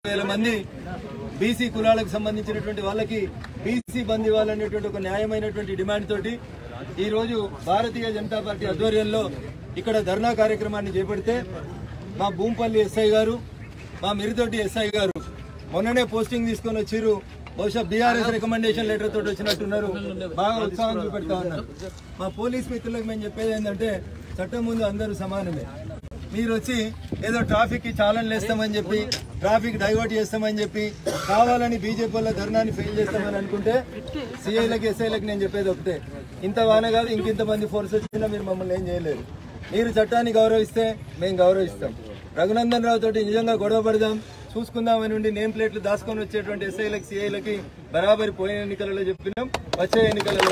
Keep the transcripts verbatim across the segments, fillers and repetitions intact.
వేల మంది బీసీ కులాలకు సంబంధించినటువంటి వాళ్ళకి బీసీ బంద్ ఇవ్వాలనేటువంటి ఒక న్యాయమైనటువంటి డిమాండ్ తోటి ఈ రోజు భారతీయ జనతా పార్టీ ఆధ్వర్యంలో ఇక్కడ ధర్నా కార్యక్రమాన్ని చేపడితే మా భూంపల్లి ఎస్ఐ గారు, మా మిరితోటి ఎస్ఐ గారు మొన్ననే పోస్టింగ్ తీసుకొని వచ్చిరు. బహుశా బీఆర్ఎస్ రికమెండేషన్ లెటర్ తోటి వచ్చినట్టున్నారు. బాగా ఉత్సాహం చూపెడతా ఉన్నారు. మా పోలీస్ మిత్రులకు మేము చెప్పేది ఏంటంటే, చట్టం ముందు అందరూ సమానమే. మీరు వచ్చి ఏదో ట్రాఫిక్ కి ఛాలెంజ్ వేస్తామని చెప్పి, ట్రాఫిక్ డైవర్ట్ చేస్తామని చెప్పి, కావాలని బీజేపీ వాళ్ళ ధర్నాన్ని ఫెయిల్ చేస్తామని అనుకుంటే సిఐలకి ఎస్ఐలకి నేను చెప్పేది ఒకటే, ఇంత వాన కాదు ఇంకింత మంది ఫోర్స్ వచ్చినా మీరు మమ్మల్ని ఏం చేయలేరు. మీరు చట్టాన్ని గౌరవిస్తే మేము గౌరవిస్తాం. రఘునందన్ రావు తోటి నిజంగా గొడవ పడదాం, చూసుకుందామని ఉండి నేమ్ ప్లేట్లు దాచుకొని వచ్చేటువంటి ఎస్ఐలకి సిఐలకి బరాబరి పోయిన ఎన్నికలలో చెప్పినాం, వచ్చే ఎన్నికలలో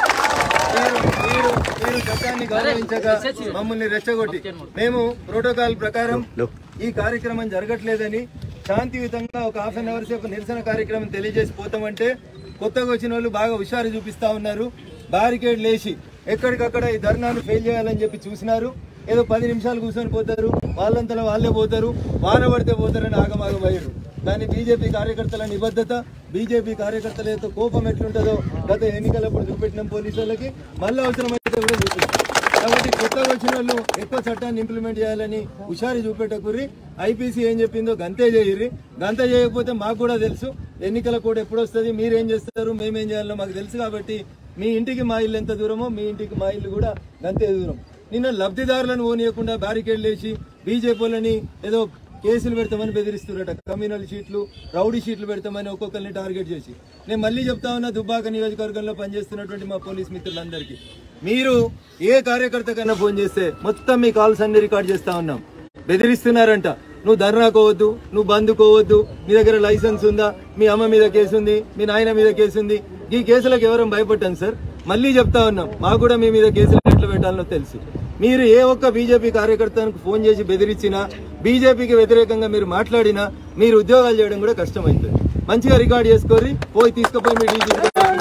మీరు మీరు మీరు చట్టాన్ని గౌరవించక మమ్మల్ని రెచ్చగొట్టి మేము ప్రోటోకాల్ ప్రకారం ఈ కార్యక్రమం జరగట్లేదని శాంతియుతంగా ఒక హాఫ్ అన్ అవర్ సేపు నిరసన కార్యక్రమం తెలియజేసి పోతామంటే కొత్తగా వచ్చిన వాళ్ళు బాగా హుషారు చూపిస్తా ఉన్నారు. బారికేడ్ లేచి ఎక్కడికక్కడ ఈ ధర్నాను ఫెయిల్ చేయాలని చెప్పి చూసినారు. ఏదో పది నిమిషాలు కూర్చొని పోతారు, వాళ్ళంతలో వాళ్ళే పోతారు, వాన పడితే పోతారని ఆగమాగమయ్యారు. కానీ బీజేపీ కార్యకర్తల నిబద్ధత, బీజేపీ కార్యకర్తల యొక్క కోపం ఎట్లుంటుందో గత ఎన్నికలప్పుడు చూపెట్టినాం పోలీసులకి, మళ్ళీ అవసరమైతే కూడా చూపించాం. కాబట్టి కొత్తగా వచ్చిన వాళ్ళు ఎక్కువ చట్టాన్ని ఇంప్లిమెంట్ చేయాలని హుషారు చూపెట్టకుర్రి. ఐపీసీ ఏం చెప్పిందో గంతే చేయర్రి. గంత చేయకపోతే మాకు కూడా తెలుసు ఎన్నికల కోడ్ ఎప్పుడు వస్తుంది, మీరేం చేస్తారు, మేమేం చేయాలో మాకు తెలుసు. కాబట్టి మీ ఇంటికి మా ఇల్లు ఎంత దూరమో మీ ఇంటికి మా ఇల్లు కూడా గంతే దూరం. నిన్న లబ్ధిదారులను ఓనియకుండా బ్యారికేడ్ లేచి బీజేపీ వాళ్ళని ఏదో కేసులు పెడతామని బెదిరిస్తున్నారట. కమ్యూనల్ షీట్లు, రౌడీ షీట్లు పెడతామని ఒక్కొక్కరిని టార్గెట్ చేసి. నేను మళ్ళీ చెప్తా ఉన్నా, దుబ్బాక నియోజకవర్గంలో పనిచేస్తున్నటువంటి మా పోలీస్ మిత్రులందరికీ, మీరు ఏ కార్యకర్త కన్నా ఫోన్ చేస్తే మొత్తం మీ కాల్స్ అన్ని రికార్డ్ చేస్తా ఉన్నాం. బెదిరిస్తున్నారంట, నువ్వు ధర్నాకోవద్దు, నువ్వు బందుకోవద్దు, నీ దగ్గర లైసెన్స్ ఉందా, మీ అమ్మ మీద కేసు ఉంది, మీ నాయన మీద కేసు ఉంది. ఈ కేసులకు ఎవరం భయపడ్డాం సార్. మళ్ళీ చెప్తా ఉన్నాం, మాకు కూడా మీ మీద కేసులు ఎట్లా పెట్టాలనో తెలుసు. మీరు ఏ ఒక్క బీజేపీ కార్యకర్తకు ఫోన్ చేసి బెదిరించినా, బీజేపీకి వ్యతిరేకంగా మీరు మాట్లాడినా మీరు ఉద్యోగాలు చేయడం కూడా కష్టమవుతుంది. మంచిగా రికార్డ్ చేసుకొని పోయి తీసుకుపోయి మీ డీజీ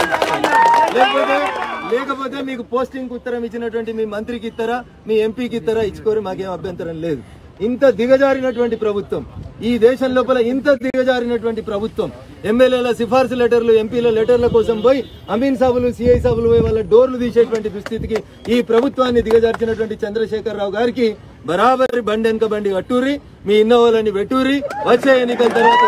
లేకపోతే లేకపోతే మీకు పోస్టింగ్ ఉత్తరం ఇచ్చినటువంటి మీ మంత్రికి ఇస్తారా, మీ ఎంపీకి ఇస్తారా, ఇచ్చుకోరు, మాకేం అభ్యంతరం లేదు. ఇంత దిగజారినటువంటి ప్రభుత్వం, ఈ దేశం లోపల ఇంత దిగజారినటువంటి ప్రభుత్వం, ఎమ్మెల్యేల సిఫార్సు లెటర్లు, ఎంపీల లెటర్ల కోసం పోయి అమీన్ సాబులు, సిఐ సాబులు పోయి వాళ్ళ డోర్లు తీసేటువంటి దుస్థితికి ఈ ప్రభుత్వాన్ని దిగజార్చినటువంటి చంద్రశేఖరరావు గారికి బరాబరి బండి వెనక బండి కట్టూరి, మీ ఇన్నోవాలని పెట్టుర్రి. వచ్చే ఎన్నికల తర్వాత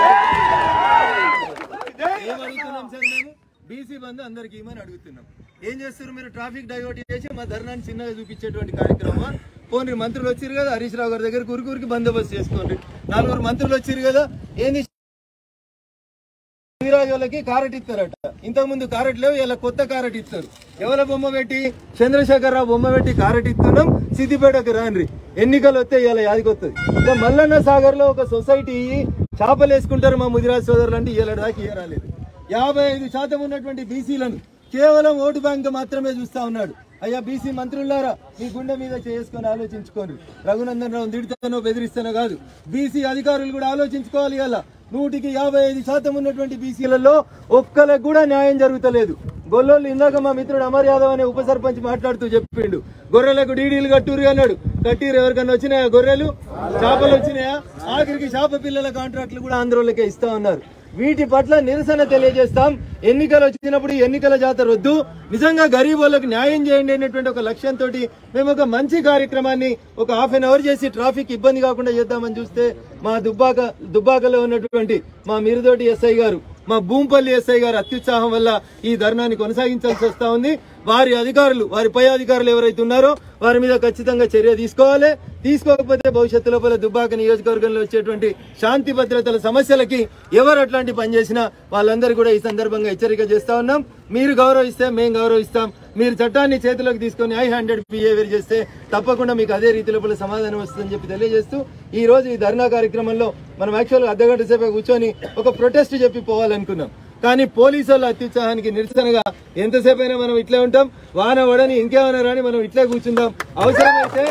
ఏమడుగుతున్నాం సార్, మేము బీసీ బంధు అందరికి ఇవ్వమని అడుగుతున్నాం. ఏం చేస్తారు మీరు? ట్రాఫిక్ డైవర్ట్ చేసి మా ధర్నాన్ని చిన్నగా చూపించేటువంటి కార్యక్రమం. పోనీ మంత్రులు వచ్చారు కదా, హరీష్ రావు గారి దగ్గర ఊరికి బందోబస్తు చేసుకోండి. నలుగురు మంత్రులు వచ్చారు కదా, ఏంది శ్రీరాజు వాళ్ళకి కారెట్ ఇస్తారట. ఇంతకు ముందు కారెట్ లేవు, ఇలా కొత్త కారెట్ ఇస్తారు. ఎవరి బొమ్మ పెట్టి? చంద్రశేఖరరావు బొమ్మ పెట్టి కారెట్ ఇస్తున్నాం. సిద్దిపేటకు రాండ్రి, ఎన్నికలు వస్తే ఇలా యాదికొస్తుంది. ఇంకా మల్లన్న సాగర్ లో ఒక సొసైటీ చేపలు వేసుకుంటారు మా ముదిరాజ్ సోదరులు అంటే ఇలా దాకా ఇయ్యరాలేదు. యాభై ఐదు శాతం ఉన్నటువంటి బీసీలను కేవలం ఓటు బ్యాంక్ మాత్రమే చూస్తా ఉన్నాడు. అయ్యా బీసీ మంత్రులారా, మీ గుండె మీద చేసుకొని ఆలోచించుకోండి. రఘునందన్ రావు తిడతానో బెదిరిస్తానో కాదు, బీసీ అధికారులు కూడా ఆలోచించుకోవాలి. ఇలా నూటికి యాభై ఐదు శాతం ఉన్నటువంటి బీసీలలో ఒక్కరికి కూడా న్యాయం జరుగుతలేదు. గొల్లోళ్ళు ఇందాక మా మిత్రుడు అమర్ యాదవ్ అనే ఉప సర్పంచ్ మాట్లాడుతూ చెప్పిండు, గొర్రెలకు డీడీలు కట్టూరు అన్నాడు. కట్టిరు, ఎవరికన్నా వచ్చినాయా గొర్రెలు? చేపలు వచ్చినాయా? ఆఖరికి చేప పిల్లల కాంట్రాక్టులు కూడా ఆంధ్రోళ్ళకే ఇస్తా ఉన్నారు. వీటి పట్ల నిరసన తెలియజేస్తాం. ఎన్నికలు వచ్చినప్పుడు ఎన్నికల జాతర వద్దు, నిజంగా గరీబ్ వాళ్ళకి న్యాయం చేయండి అనేటువంటి ఒక లక్ష్యంతో మేము ఒక మంచి కార్యక్రమాన్ని ఒక హాఫ్ అన్ అవర్ చేసి ట్రాఫిక్ ఇబ్బంది కాకుండా చేద్దామని చూస్తే మా దుబ్బాక దుబ్బాకలో ఉన్నటువంటి మా మిరుదోటి ఎస్ఐ గారు, మా భూంపల్లి ఎస్ఐ గారు అత్యుత్సాహం వల్ల ఈ ధర్నాన్ని కొనసాగించాల్సి వస్తా ఉంది. వారి అధికారులు, వారి పై అధికారులు ఎవరైతే ఉన్నారో వారి మీద ఖచ్చితంగా చర్య తీసుకోవాలి. తీసుకోకపోతే భవిష్యత్తు లోపల దుబ్బాక నియోజకవర్గంలో వచ్చేటువంటి శాంతి భద్రతల సమస్యలకి ఎవరు అట్లాంటి పని చేసినా వాళ్ళందరూ కూడా ఈ సందర్భంగా హెచ్చరిక చేస్తా ఉన్నాం. మీరు గౌరవిస్తే మేము గౌరవిస్తాం. మీరు చట్టాన్ని చేతిలోకి తీసుకొని హై హ్యాండెడ్ బిహేవియర్ చేస్తే తప్పకుండా మీకు అదే రీతి లోపల సమాధానం వస్తుందని చెప్పి తెలియజేస్తూ ఈ రోజు ఈ ధర్నా కార్యక్రమంలో మనం యాక్చువల్గా అర్ధగంట సేపు కూర్చొని ఒక ప్రొటెస్ట్ చెప్పి పోవాలనుకున్నాం. కానీ పోలీసు వాళ్ళ అత్యుత్సాహానికి నిరసనగా ఎంతసేపు అయినా మనం ఇట్లే ఉంటాం. వాన వడని ఇంకేమైనా రాని మనం ఇట్లే కూర్చుందాం. అవసరమైతే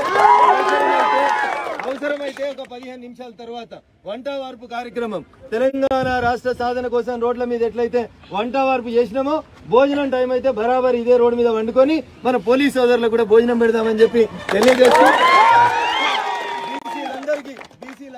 అవసరమైతే ఒక పదిహేను నిమిషాల తర్వాత వంట వార్పు కార్యక్రమం, తెలంగాణ రాష్ట్ర సాధన కోసం రోడ్ల మీద ఎట్లయితే వంట వార్పు చేసినామో భోజనం టైం అయితే బరాబర్ ఇదే రోడ్డు మీద వండుకొని మన పోలీస్ సోదరులకు కూడా భోజనం పెడదామని చెప్పి తెలియజేస్తూ బీసీలందరికీ బీసీలందరికీ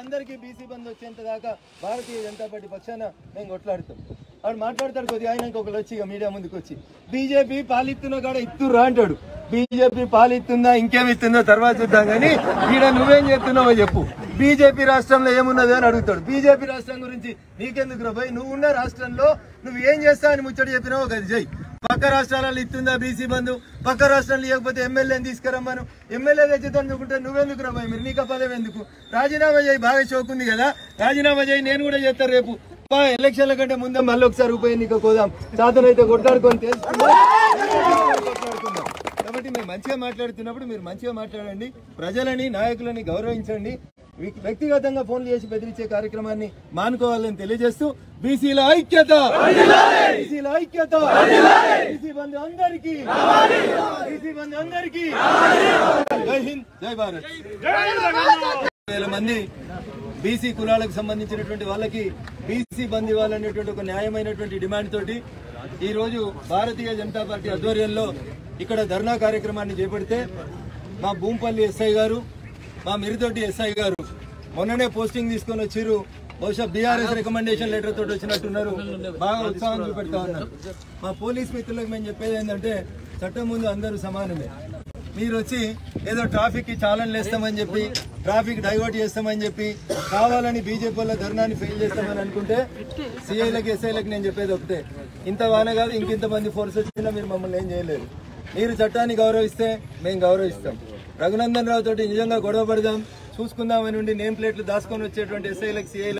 అందరికీ బీసీ బంద్ వచ్చేంత దాకా భారతీయ జనతా పార్టీ పక్షాన మేము కొట్లాడుతాం. వాడు మాట్లాడతాడు కొద్దిగా ఆయన ఇంకొకరు వచ్చి ఇక మీడియా ముందుకు వచ్చి బీజేపీ పాలిస్తున్నా కాడ ఇత్తుర్రా అంటాడు. బీజేపీ పాలిస్తుందా ఇంకేమి ఇస్తుందో తర్వాత చూద్దాం కానీ ఈడ నువ్వేం చెప్తున్నావో చెప్పు. బీజేపీ రాష్ట్రంలో ఏమున్నదో అని అడుగుతాడు. బీజేపీ రాష్ట్రం గురించి నీకెందుకు రా భయ్? నువ్వు ఉన్న రాష్ట్రంలో నువ్వు ఏం చేస్తావు అని ముచ్చట చెప్పినావు కదా జై. పక్క రాష్ట్రాలలో ఇస్తుందా బీసీ బంధు? పక్క రాష్ట్రాలు లేకపోతే ఎమ్మెల్యేని తీసుకురమ్మను. ఎమ్మెల్యే తెచ్చుతాను అనుకుంటే నువ్వెందుకు రా భయ్? మీరు నీకు పదవి ఎందుకు? రాజీనామా చేయి, బాగా షోకుంది కదా, రాజీనామా చేయి. నేను కూడా చేస్తాను రేపు ఎలక్షన్ల కంటే ముందే మళ్ళీ ఒకసారి ఉప ఎన్నిక కోదాం. సాధనైతే కొట్లాడుకొని తెలుసుకుందాం. కాబట్టి మేము మంచిగా మాట్లాడుతున్నప్పుడు మీరు మంచిగా మాట్లాడండి. ప్రజలని నాయకులని గౌరవించండి. వ్యక్తిగతంగా ఫోన్లు చేసి బెదిరించే కార్యక్రమాన్ని మానుకోవాలని తెలియజేస్తూ బీసీల ఐక్యత, బీసీల ఐక్యత, బీసీ బంధు అందరికీ, బీసీ బంధు అందరికీ. జై హింద్, జై భారత్. వేల మంది బీసీ కులాలకు సంబంధించినటువంటి వాళ్ళకి బీసీ బంద్ ఇవ్వాలనేటువంటి ఒక న్యాయమైనటువంటి డిమాండ్ తోటి ఈ రోజు భారతీయ జనతా పార్టీ ఆధ్వర్యంలో ఇక్కడ ధర్నా కార్యక్రమాన్ని చేపడితే మా భూంపల్లి ఎస్ఐ గారు, మా మిరితోటి ఎస్ఐ గారు మొన్ననే పోస్టింగ్ తీసుకొని వచ్చిర్రు. బహుశా బీఆర్ఎస్ రికమెండేషన్ లెటర్ తోటి వచ్చినట్టున్నారు. బాగా ఉత్సాహం చూపెడతా ఉన్నారు. మా పోలీస్ మిత్రులకు మేము చెప్పేది ఏంటంటే చట్టం ముందు అందరూ సమానమే. మీరు వచ్చి ఏదో ట్రాఫిక్ కి చాలన్ వేస్తామని చెప్పి, ట్రాఫిక్ డైవర్ట్ చేస్తామని చెప్పి, కావాలని బీజేపీ వల్ల ధర్నాన్ని ఫెయిల్ చేస్తామని అనుకుంటే సిఐలకి ఎస్ఐలకి నేను చెప్పేది ఒకటే, ఇంత వాన కాదు ఇంకింత మంది ఫోర్స్ వచ్చినా మీరు మమ్మల్ని ఏం చేయలేరు. మీరు చట్టాన్ని గౌరవిస్తే మేము గౌరవిస్తాం. రఘునందన్ రావు తోటి నిజంగా గొడవ పడదాం, చూసుకుందామని ఉండి నేమ్ ప్లేట్లు దాచుకొని వచ్చేటువంటి ఎస్ఐలకు సిఐలకు